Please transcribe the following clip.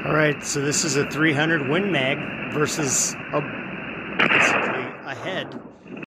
All right, so this is a 300 Win Mag versus basically a head.